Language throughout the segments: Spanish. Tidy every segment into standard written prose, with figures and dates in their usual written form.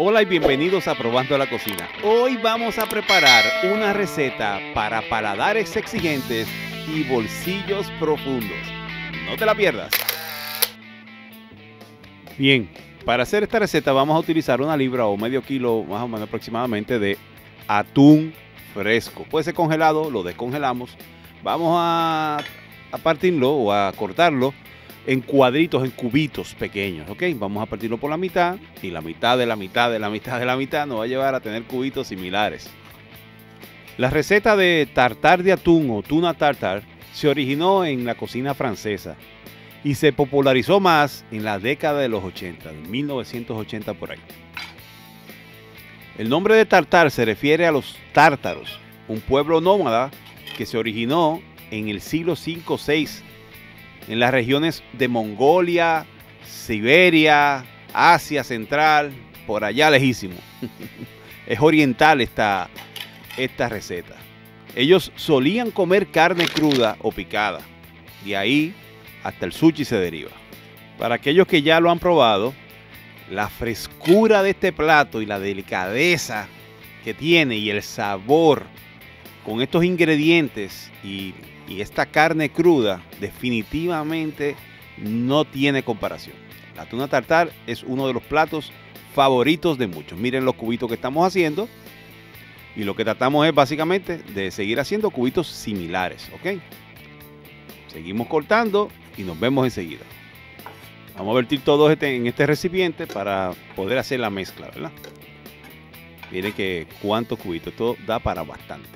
Hola y bienvenidos a Probando la Cocina. Hoy vamos a preparar una receta para paladares exigentes y bolsillos profundos. No te la pierdas. Bien, para hacer esta receta vamos a utilizar una libra o medio kilo más o menos aproximadamente de atún fresco. Puede ser congelado, lo descongelamos. Vamos a partirlo o a cortarlo en cuadritos, en cubitos pequeños, ¿ok? Vamos a partirlo por la mitad y la mitad de la mitad de la mitad de la mitad nos va a llevar a tener cubitos similares. La receta de tartar de atún o tuna tartar se originó en la cocina francesa y se popularizó más en la década de los 80, de 1980 por ahí. El nombre de tartar se refiere a los tártaros, un pueblo nómada que se originó en el siglo V-VI en las regiones de Mongolia, Siberia, Asia Central, por allá lejísimo. Es oriental esta receta. Ellos solían comer carne cruda o picada. De ahí hasta el sushi se deriva. Para aquellos que ya lo han probado, la frescura de este plato y la delicadeza que tiene y el sabor con estos ingredientes y esta carne cruda definitivamente no tiene comparación. La tuna tartar es uno de los platos favoritos de muchos. Miren los cubitos que estamos haciendo y lo que tratamos es básicamente de seguir haciendo cubitos similares, ¿ok? Seguimos cortando y nos vemos enseguida. Vamos a vertir todo en este recipiente para poder hacer la mezcla, ¿verdad? Miren que cuántos cubitos, esto da para bastante.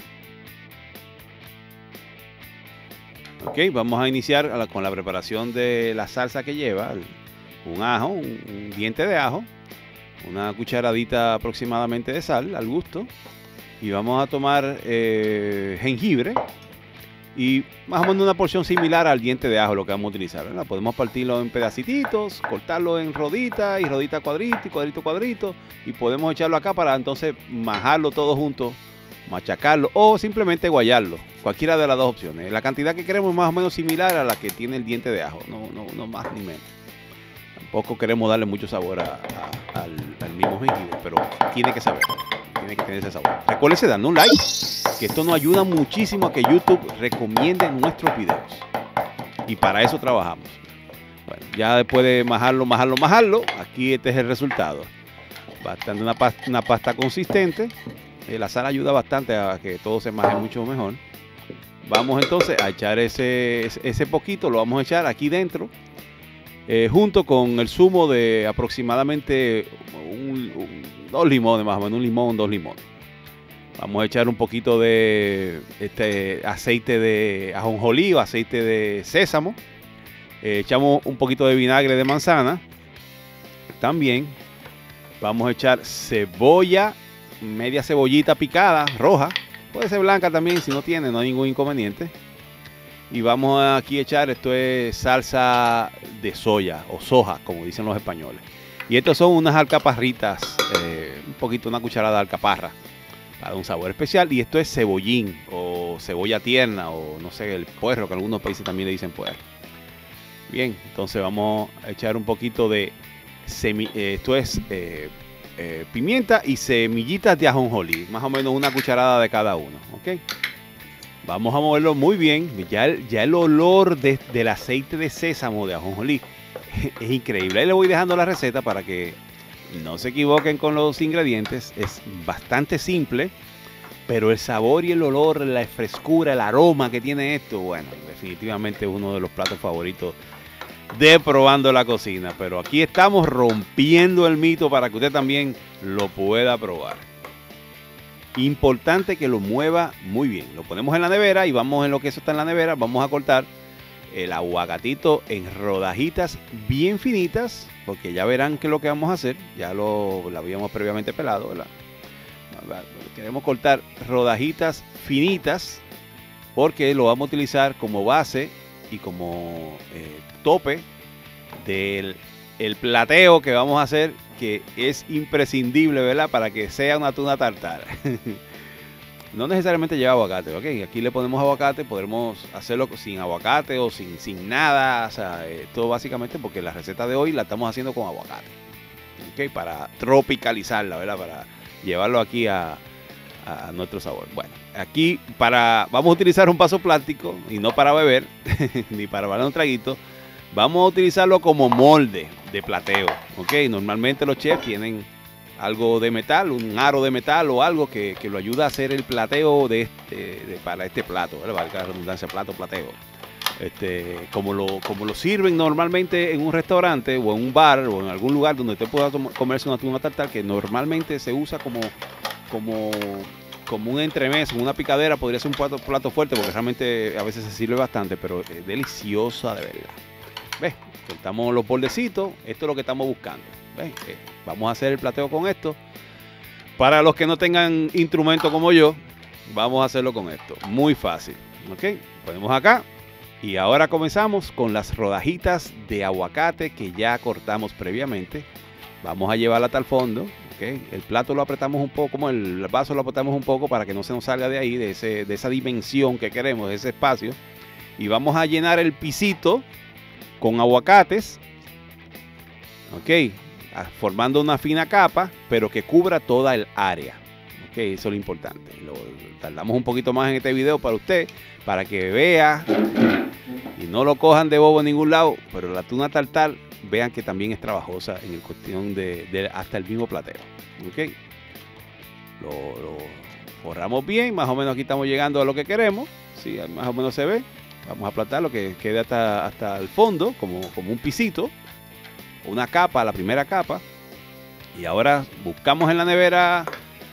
Ok, vamos a iniciar con la preparación de la salsa que lleva un ajo, un diente de ajo, una cucharadita aproximadamente de sal al gusto y vamos a tomar jengibre y más o menos una porción similar al diente de ajo lo que vamos a utilizar, ¿verdad? Podemos partirlo en pedacitos, cortarlo en rodita y rodita cuadrito y cuadrito cuadrito y podemos echarlo acá para entonces majarlo todo junto, machacarlo o simplemente guayarlo, cualquiera de las dos opciones. La cantidad que queremos es más o menos similar a la que tiene el diente de ajo, no más ni menos. Tampoco queremos darle mucho sabor al mismo jengibre, pero tiene que saber, tiene que tener ese sabor. Recuérdense darle un like, que esto nos ayuda muchísimo a que YouTube recomiende nuestros videos. Y para eso trabajamos. Bueno, ya después de majarlo, aquí este es el resultado. Bastante una pasta consistente. La sal ayuda bastante a que todo se maje mucho mejor. Vamos entonces a echar ese poquito, lo vamos a echar aquí dentro, junto con el zumo de aproximadamente 2 limones, más o menos, un limón, 2 limones. Vamos a echar un poquito de aceite de ajonjolí o aceite de sésamo. Echamos un poquito de vinagre de manzana. También vamos a echar cebolla, media cebollita picada, roja. Puede ser blanca también, si no tiene, no hay ningún inconveniente. Y vamos aquí a echar, esto es salsa de soya o soja, como dicen los españoles. Y estos son unas alcaparritas, un poquito, una cucharada de alcaparra, para un sabor especial. Y esto es cebollín o cebolla tierna o no sé, el puerro, que algunos países también le dicen puerro. Bien, entonces vamos a echar un poquito de pimienta y semillitas de ajonjolí, más o menos una cucharada de cada uno, ¿ok? Vamos a moverlo muy bien. Ya el olor del aceite de sésamo de ajonjolí es increíble. Ahí le voy dejando la receta para que no se equivoquen con los ingredientes. Es bastante simple, pero el sabor y el olor, la frescura, el aroma que tiene esto, bueno, definitivamente es uno de los platos favoritos de Probando la Cocina. Pero aquí estamos rompiendo el mito para que usted también lo pueda probar. Importante que lo mueva muy bien. Lo ponemos en la nevera y vamos, en lo que eso está en la nevera, vamos a cortar el aguacatito en rodajitas bien finitas, porque ya verán que lo que vamos a hacer, ya lo habíamos previamente pelado, ¿verdad? Queremos cortar rodajitas finitas porque lo vamos a utilizar como base y como tope del plateo que vamos a hacer, que es imprescindible, ¿verdad? Para que sea una tuna tartar. No necesariamente lleva aguacate, ¿ok? Aquí le ponemos aguacate, podremos hacerlo sin aguacate o sin nada. O sea, esto básicamente porque la receta de hoy la estamos haciendo con aguacate. ¿ok? Para tropicalizarla, ¿verdad? Para llevarlo aquí a nuestro sabor. Bueno, aquí vamos a utilizar un vaso plástico y no para beber, ni para bailar un traguito. Vamos a utilizarlo como molde de plateo, ¿ok? Normalmente los chefs tienen algo de metal, un aro de metal o algo que lo ayuda a hacer el plateo para este plato, ¿verdad? Valga la redundancia, plateo. Como lo sirven normalmente en un restaurante o en un bar o en algún lugar donde usted pueda comerse una tuna tartar, que normalmente se usa como un entremés, una picadera. Podría ser un plato fuerte porque realmente a veces se sirve bastante, pero es deliciosa de verdad. ¿Ves? Soltamos los bordecitos, esto es lo que estamos buscando. ¿Ves? Vamos a hacer el plateo con esto. Para los que no tengan instrumento como yo, vamos a hacerlo con esto. Muy fácil. ¿Ok? Ponemos acá. Y ahora comenzamos con las rodajitas de aguacate que ya cortamos previamente. Vamos a llevarla hasta el fondo. ¿Okay? El plato lo apretamos un poco, como el vaso lo apretamos un poco para que no se nos salga de ahí, de esa dimensión que queremos, de ese espacio. Y vamos a llenar el pisito con aguacates. ¿Ok? Formando una fina capa, pero que cubra toda el área. ¿Ok? Eso es lo importante. Lo tardamos un poquito más en este video para usted, para que vea y no lo cojan de bobo en ningún lado, pero la tuna tartar, vean que también es trabajosa en el cuestión de hasta el mismo plateo. ¿Ok? Lo forramos bien, más o menos aquí estamos llegando a lo que queremos. Sí, más o menos se ve. Vamos a aplatar lo que quede hasta el fondo, como un pisito, una capa, la primera capa. Y ahora buscamos en la nevera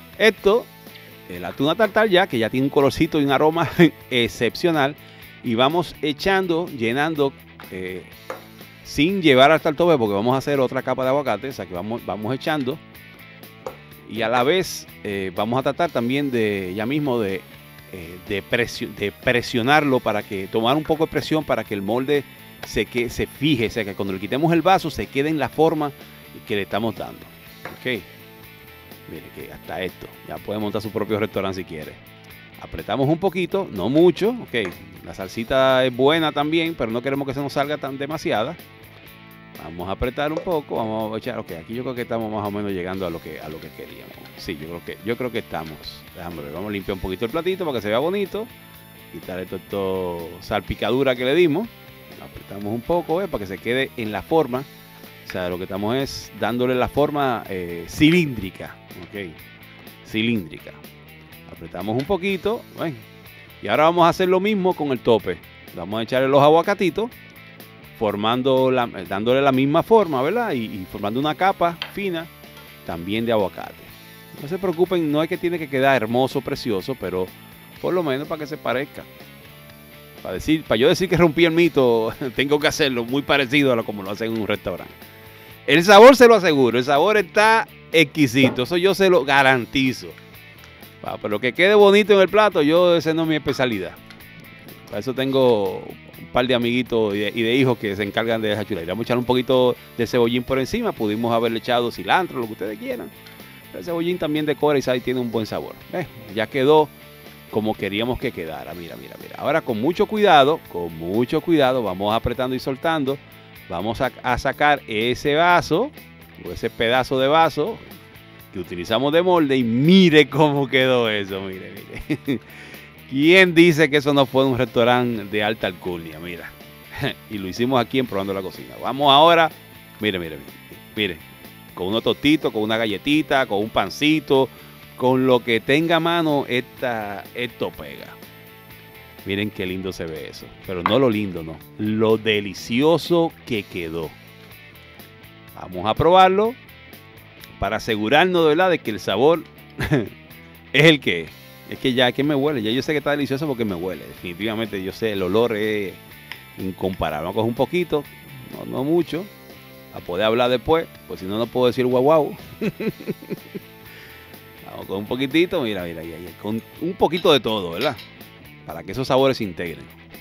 la tuna tartar que ya tiene un colorcito y un aroma excepcional. Y vamos llenando sin llevar hasta el tope, porque vamos a hacer otra capa de aguacate. O sea que vamos echando. Y a la vez vamos a tratar también de presionarlo, para que tomar un poco de presión para que el molde se fije. O sea que cuando le quitemos el vaso se quede en la forma que le estamos dando. Ok. Mire que hasta esto. Ya puede montar su propio restaurante si quiere. Apretamos un poquito, no mucho. Ok. La salsita es buena también, pero no queremos que se nos salga tan demasiada. Vamos a apretar un poco. Vamos a echar. Ok, aquí yo creo que estamos más o menos llegando a lo que queríamos. Sí, yo creo que estamos. Déjame ver. Vamos a limpiar un poquito el platito para que se vea bonito. Quitar esto salpicadura que le dimos. Apretamos un poco, para que se quede en la forma. O sea, lo que estamos es dándole la forma cilíndrica. Ok, cilíndrica. Apretamos un poquito. Bueno, y ahora vamos a hacer lo mismo con el tope. Vamos a echarle los aguacatitos, dándole la misma forma, ¿verdad? Y formando una capa fina también de aguacate. No se preocupen, no es que tiene que quedar hermoso, precioso, pero por lo menos para que se parezca. Para yo decir que rompí el mito, tengo que hacerlo muy parecido a como lo hacen en un restaurante. El sabor se lo aseguro, el sabor está exquisito, eso yo se lo garantizo. Pero que quede bonito en el plato, esa no es mi especialidad. Para eso tengo un par de amiguitos y de hijos que se encargan de esa chulada. Vamos a echar un poquito de cebollín por encima, pudimos haberle echado cilantro, lo que ustedes quieran. El cebollín también decora y tiene un buen sabor. Ya quedó como queríamos que quedara. Mira. Ahora con mucho cuidado, vamos apretando y soltando. Vamos a sacar ese vaso, o ese pedazo de vaso que utilizamos de molde, y mire cómo quedó eso, mire. ¿Quién dice que eso no fue un restaurante de alta alcurnia? Mira. Y lo hicimos aquí en Probando la Cocina. Vamos ahora, mire, con unos tostitos, con una galletita, con un pancito, con lo que tenga a mano, esto pega. Miren qué lindo se ve eso. Pero no lo lindo, no. Lo delicioso que quedó. Vamos a probarlo para asegurarnos de verdad de que el sabor es el que es. Es que ya que me huele. Ya yo sé que está delicioso porque me huele. Definitivamente yo sé, el olor es incomparable. Vamos a coger un poquito, no mucho, a poder hablar después, pues si no, no puedo decir guau. Vamos con un poquitito, mira, con un poquito de todo, ¿verdad? Para que esos sabores se integren.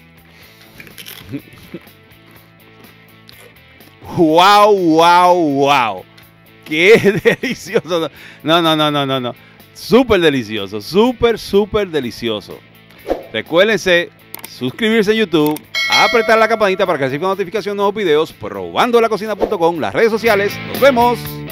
¡Wow! ¡Qué delicioso! No. Súper delicioso, súper delicioso. Recuérdense suscribirse a YouTube, apretar la campanita para que reciban notificación de nuevos videos, probandolacocina.com, las redes sociales. ¡Nos vemos!